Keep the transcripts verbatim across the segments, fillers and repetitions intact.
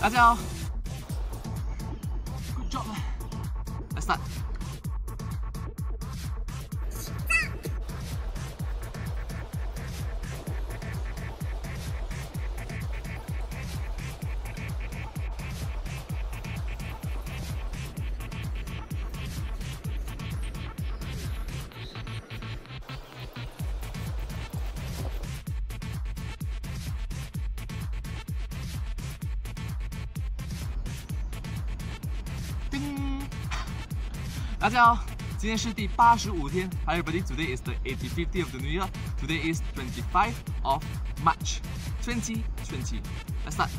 大家好 ，Good job. Let's start. 叮！大家好，今天是第八十五天。Hi everybody, today is the eighty-fifth day of the new year. Today is twenty-fifth of March, twenty twenty. Let's start.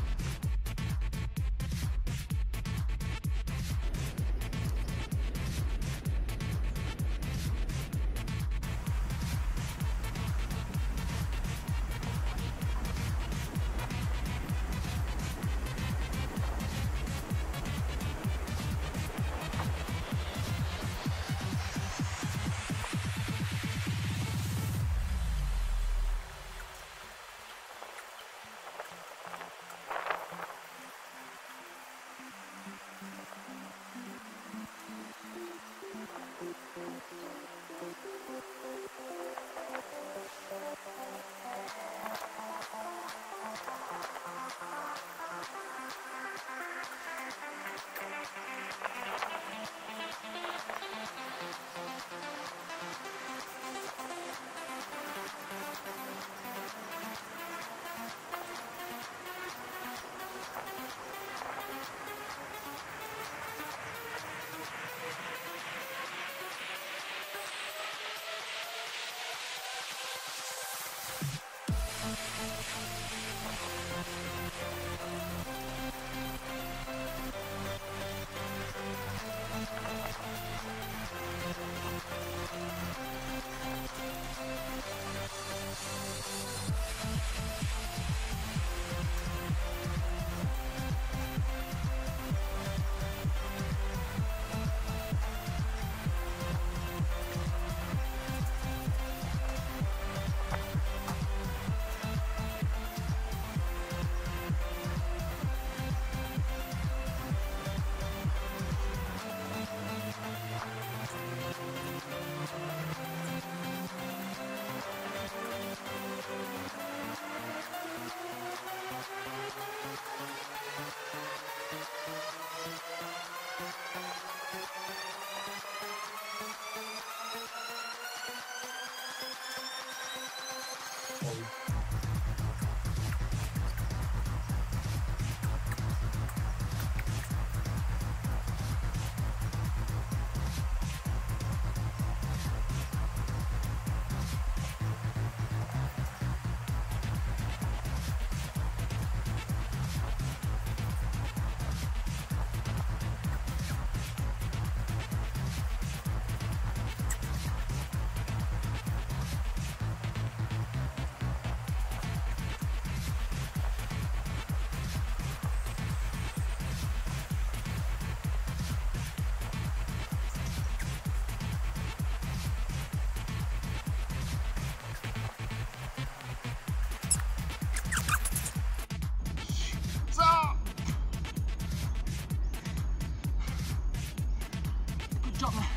，Good job, man.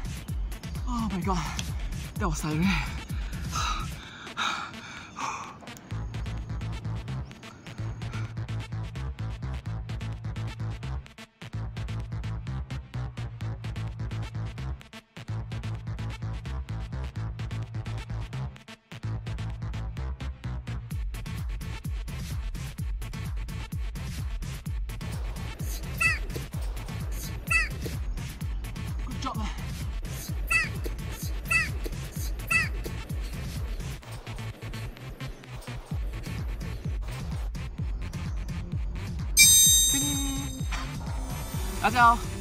Oh my god, that was tiring. 大家好。